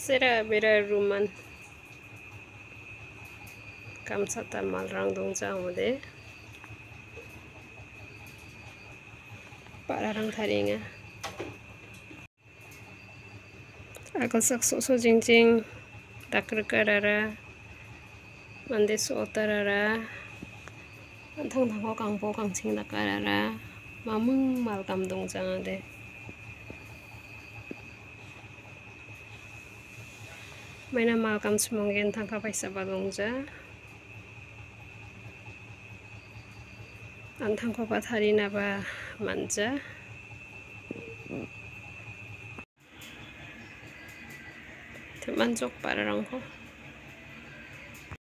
Sera-bera ruman kamsata malrang dongjang ode pararang tharinga akalsak so jingjing dakrkarara mande so otarara thang thango kangpo kangching dakarara mamung malkam dongjang ode maina malkam chumonggen thangka paisa badongja anthangko patharina ba manja manjok pararangko